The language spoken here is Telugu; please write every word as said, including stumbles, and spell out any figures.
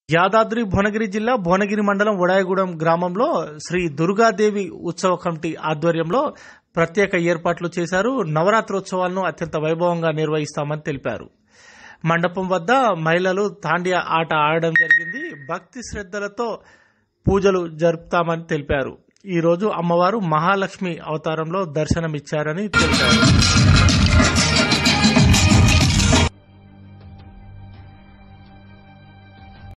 యాదాద్రి భువనగిరి జిల్లా భువనగిరి మండలం ఉడాయగూడెం గ్రామంలో శ్రీ దుర్గాదేవి ఉత్సవ కమిటీ ఆధ్వర్యంలో ప్రత్యేక ఏర్పాట్లు చేశారు. నవరాత్రోత్సవాలను అత్యంత వైభవంగా నిర్వహిస్తామని తెలిపారు. మండపం వద్ద మహిళలు తాండియా ఆట ఆడడం జరిగింది. భక్తి శ్రద్ధలతో పూజలు జరుపుతామని తెలిపారు. ఈ రోజు అమ్మవారు మహాలక్ష్మి అవతారంలో దర్శనమిచ్చారని తెలిపారు.